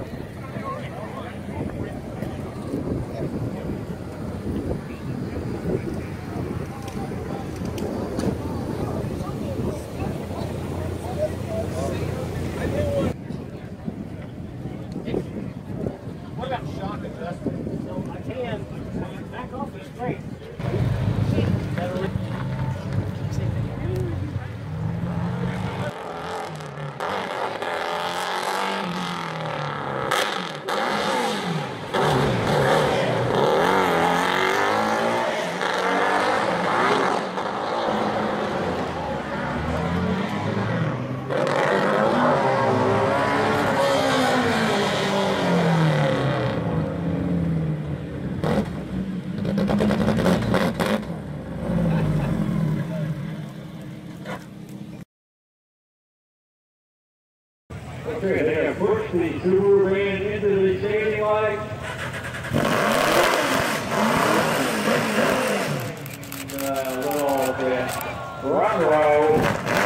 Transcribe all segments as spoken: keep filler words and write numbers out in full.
Okay, they have pushed the Subaru van into the staging line. A little bit front row.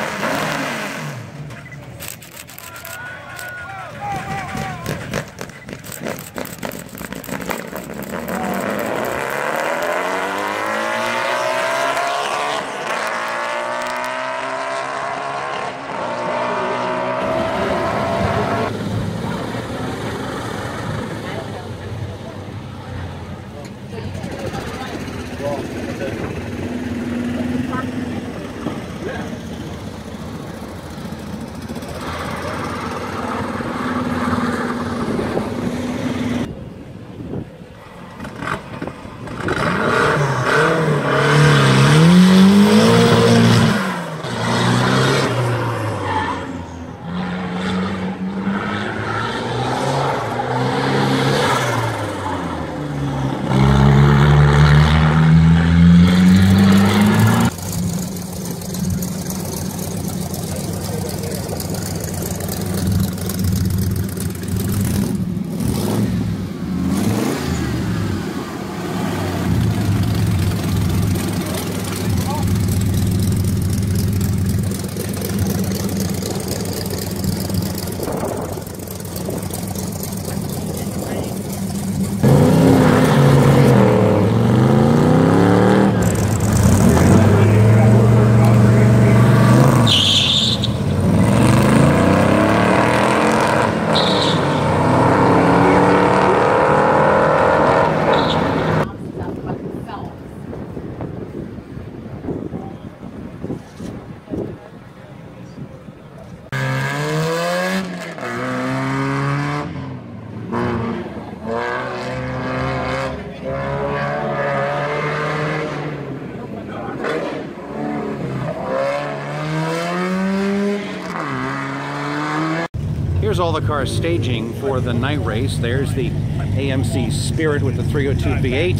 Here's all the cars staging for the night race. There's the A M C Spirit with the three oh two V eight.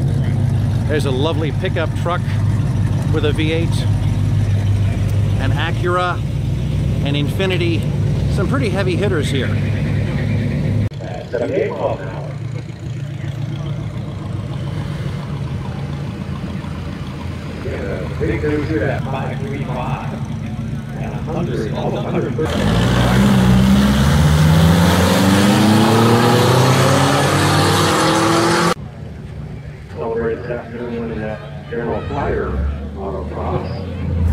There's a lovely pickup truck with a V eight, an Acura, an Infiniti. Some pretty heavy hitters here. That's a game ball now. Yeah, big news here at five three five and one hundred, almost one hundred. Celebrate this afternoon in that General Fire autocross.